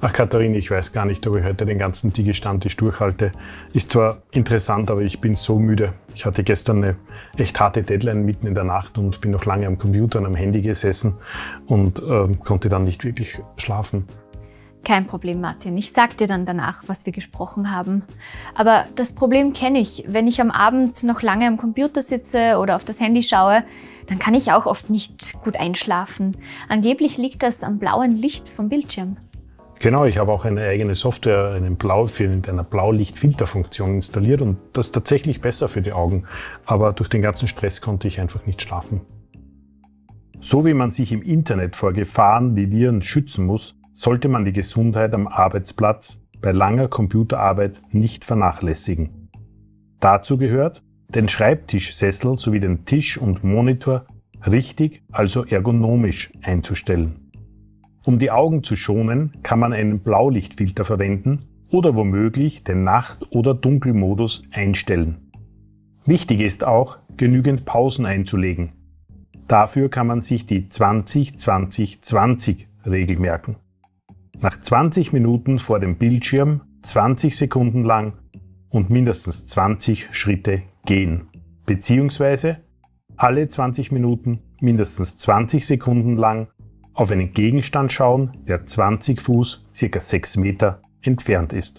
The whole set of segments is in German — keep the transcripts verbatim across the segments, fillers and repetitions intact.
Ach Katharina, ich weiß gar nicht, ob ich heute den ganzen Digi-Stammtisch durchhalte. Ist zwar interessant, aber ich bin so müde. Ich hatte gestern eine echt harte Deadline mitten in der Nacht und bin noch lange am Computer und am Handy gesessen und äh, konnte dann nicht wirklich schlafen. Kein Problem, Martin. Ich sag dir dann danach, was wir gesprochen haben. Aber das Problem kenne ich. Wenn ich am Abend noch lange am Computer sitze oder auf das Handy schaue, dann kann ich auch oft nicht gut einschlafen. Angeblich liegt das am blauen Licht vom Bildschirm. Genau, ich habe auch eine eigene Software, einen Blau mit einer Blaulichtfilterfunktion installiert und das ist tatsächlich besser für die Augen. Aber durch den ganzen Stress konnte ich einfach nicht schlafen. So wie man sich im Internet vor Gefahren wie Viren schützen muss, sollte man die Gesundheit am Arbeitsplatz bei langer Computerarbeit nicht vernachlässigen. Dazu gehört, den Schreibtischsessel sowie den Tisch und Monitor richtig, also ergonomisch einzustellen. Um die Augen zu schonen, kann man einen Blaulichtfilter verwenden oder womöglich den Nacht- oder Dunkelmodus einstellen. Wichtig ist auch, genügend Pausen einzulegen. Dafür kann man sich die zwanzig zwanzig zwanzig Regel merken. Nach zwanzig Minuten vor dem Bildschirm zwanzig Sekunden lang und mindestens zwanzig Schritte gehen, beziehungsweise alle zwanzig Minuten mindestens zwanzig Sekunden lang auf einen Gegenstand schauen, der zwanzig Fuß, ca. sechs Meter entfernt ist.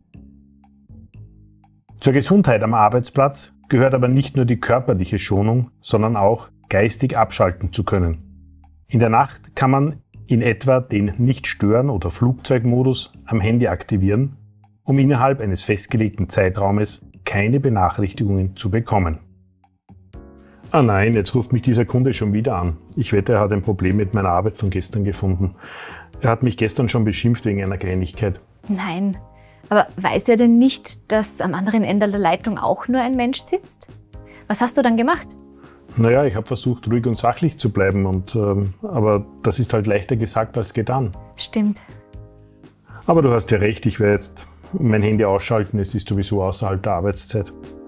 Zur Gesundheit am Arbeitsplatz gehört aber nicht nur die körperliche Schonung, sondern auch geistig abschalten zu können. In der Nacht kann man in etwa den Nicht-Stören- oder Flugzeugmodus am Handy aktivieren, um innerhalb eines festgelegten Zeitraumes keine Benachrichtigungen zu bekommen. Ah nein, jetzt ruft mich dieser Kunde schon wieder an. Ich wette, er hat ein Problem mit meiner Arbeit von gestern gefunden. Er hat mich gestern schon beschimpft wegen einer Kleinigkeit. Nein, aber weiß er denn nicht, dass am anderen Ende der Leitung auch nur ein Mensch sitzt? Was hast du dann gemacht? Naja, ich habe versucht, ruhig und sachlich zu bleiben, und, ähm, aber das ist halt leichter gesagt als getan. Stimmt. Aber du hast ja recht, ich werde jetzt mein Handy ausschalten, es ist sowieso außerhalb der Arbeitszeit.